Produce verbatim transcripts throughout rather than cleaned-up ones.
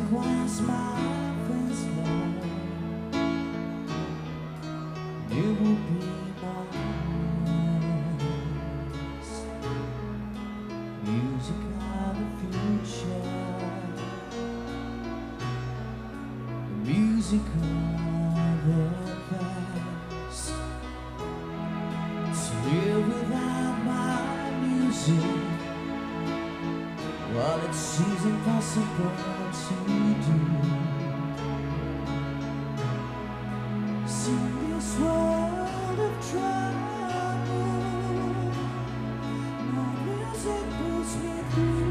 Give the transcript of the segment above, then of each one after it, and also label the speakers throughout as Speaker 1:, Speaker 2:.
Speaker 1: was my first love. You will be mine. Music of the future, the music of the past. To live without my music, well, it seems impossible to do. See this world of trouble, my music pulls me through.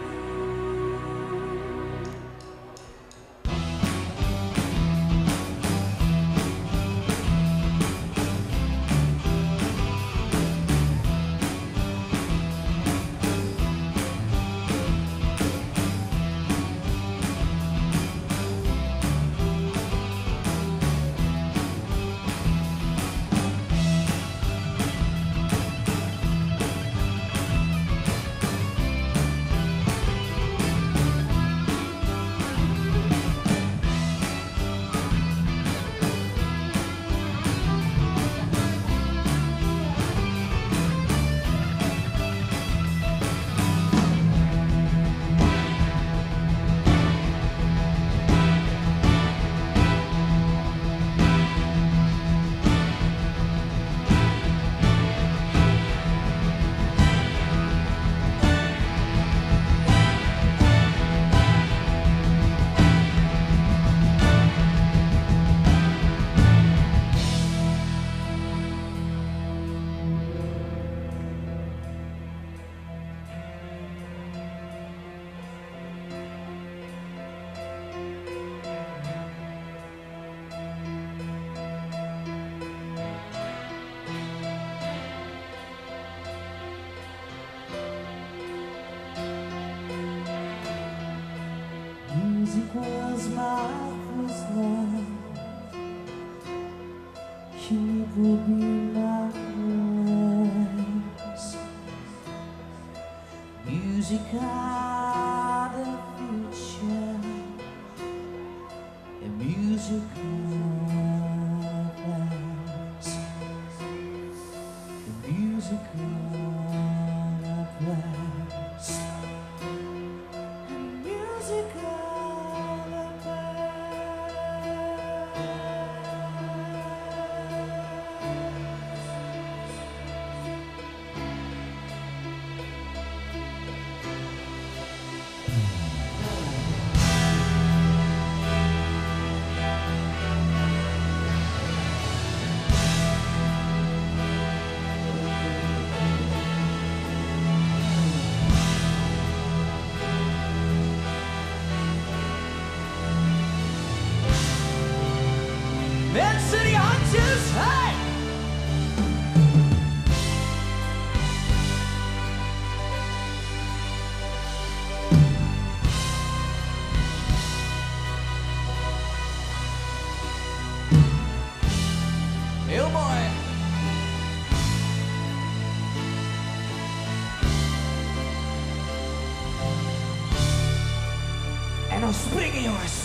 Speaker 1: Music was my first love. You will be my voice. Music of the future, and music of past. The music of past. Music of Man City Hunches, hey! Oh boy! En dan springen, jongens!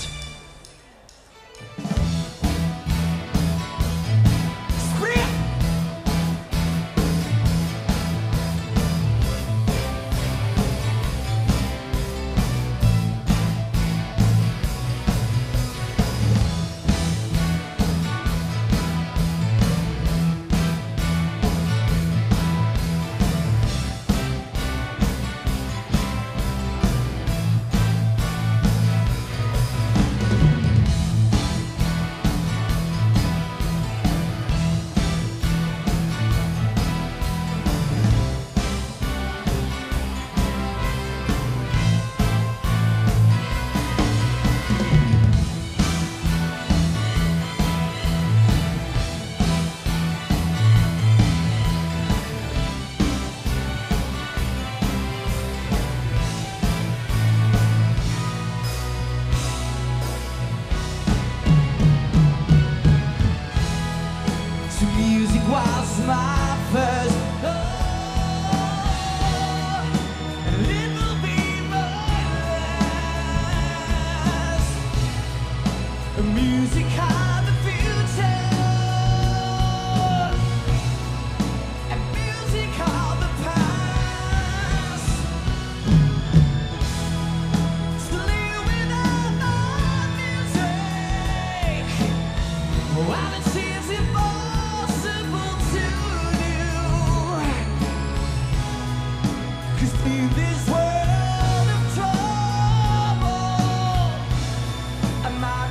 Speaker 1: I'm not